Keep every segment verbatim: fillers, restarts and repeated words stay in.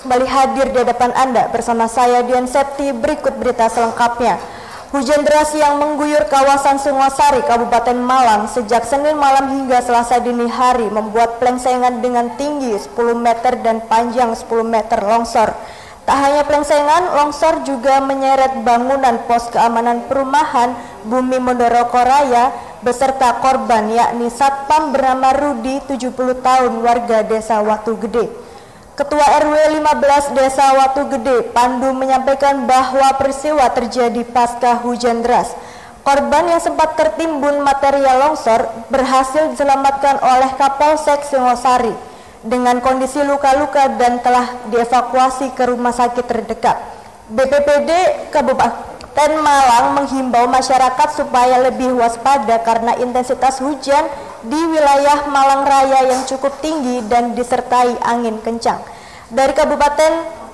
kembali hadir di hadapan Anda bersama saya Dian Septi. Berikut berita selengkapnya. Hujan deras yang mengguyur kawasan Singosari, Kabupaten Malang sejak Senin malam hingga Selasa dini hari membuat plengsengan dengan tinggi sepuluh meter dan panjang sepuluh meter longsor. Tak hanya plengsengan, longsor juga menyeret bangunan pos keamanan perumahan Bumi Mondoroko Raya beserta korban yakni Satpam bernama Rudi tujuh puluh tahun warga Desa Watu Gede. Ketua R W lima belas Desa Watu Gede, Pandu, menyampaikan bahwa peristiwa terjadi pasca hujan deras. Korban yang sempat tertimbun material longsor berhasil diselamatkan oleh Kapolsek Singosari dengan kondisi luka-luka dan telah dievakuasi ke rumah sakit terdekat. B P P D Kabupaten Malang menghimbau masyarakat supaya lebih waspada karena intensitas hujan di wilayah Malang Raya yang cukup tinggi dan disertai angin kencang. Dari Kabupaten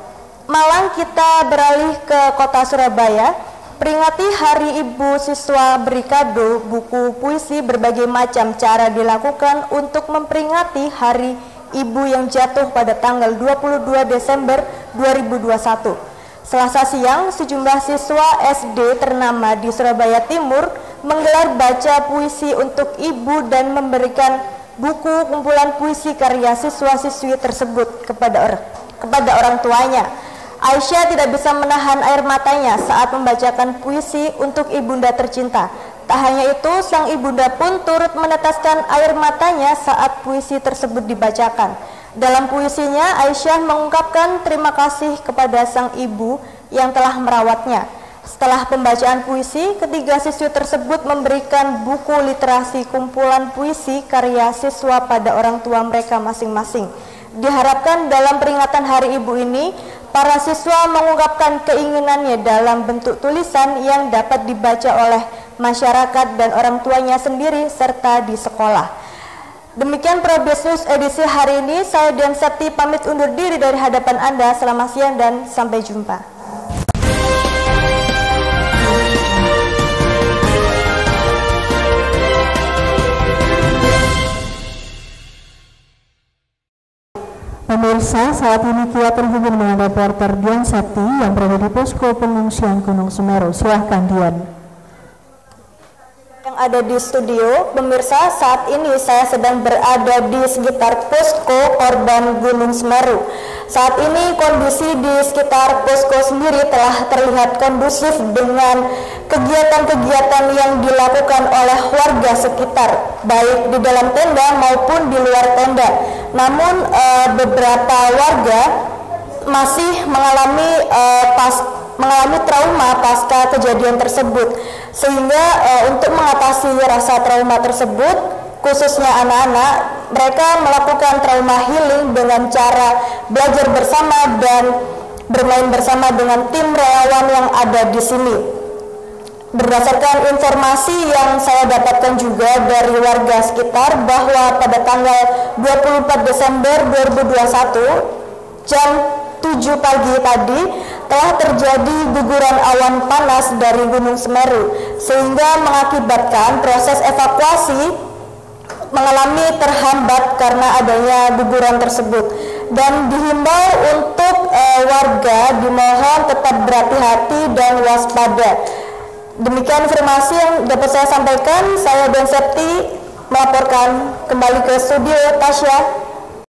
Malang kita beralih ke Kota Surabaya. Peringati Hari Ibu, siswa beri kado buku puisi. Berbagai macam cara dilakukan untuk memperingati Hari Ibu yang jatuh pada tanggal dua puluh dua Desember dua ribu dua puluh satu. Selasa siang, sejumlah siswa S D ternama di Surabaya Timur menggelar baca puisi untuk ibu dan memberikan buku kumpulan puisi karya siswa-siswi tersebut kepada orang kepada orang tuanya. Aisyah tidak bisa menahan air matanya saat membacakan puisi untuk ibunda tercinta. Tak hanya itu, sang ibunda pun turut meneteskan air matanya saat puisi tersebut dibacakan. Dalam puisinya, Aisyah mengungkapkan terima kasih kepada sang ibu yang telah merawatnya. Setelah pembacaan puisi, ketiga siswi tersebut memberikan buku literasi kumpulan puisi karya siswa pada orang tua mereka masing-masing. Diharapkan dalam peringatan Hari Ibu ini, para siswa mengungkapkan keinginannya dalam bentuk tulisan yang dapat dibaca oleh masyarakat dan orang tuanya sendiri serta di sekolah. Demikian Probes News edisi hari ini. Saya Dian Septi pamit undur diri dari hadapan Anda. Selamat siang dan sampai jumpa. Pemirsa, saat ini kita terhubung dengan reporter Dian Septi yang berada di posko pengungsian Gunung Semeru. Silahkan Dian. Yang ada di studio, pemirsa, saat ini saya sedang berada di sekitar posko korban Gunung Semeru. Saat ini kondisi di sekitar posko sendiri telah terlihat kondusif dengan kegiatan-kegiatan yang dilakukan oleh warga sekitar, baik di dalam tenda maupun di luar tenda. Namun e, beberapa warga masih mengalami e, pas mengalami trauma pasca kejadian tersebut, sehingga e, untuk mengatasi rasa trauma tersebut, khususnya anak-anak, mereka melakukan trauma healing dengan cara belajar bersama dan bermain bersama dengan tim relawan yang ada di sini. Berdasarkan informasi yang saya dapatkan juga dari warga sekitar bahwa pada tanggal dua puluh empat Desember dua ribu dua puluh satu jam tujuh pagi tadi telah terjadi guguran awan panas dari Gunung Semeru sehingga mengakibatkan proses evakuasi mengalami terhambat karena adanya guguran tersebut, dan dihimbau untuk e, warga dimohon tetap berhati-hati dan waspada. Demikian informasi yang dapat saya sampaikan. Saya Dian Septi melaporkan kembali ke studio. Tasya.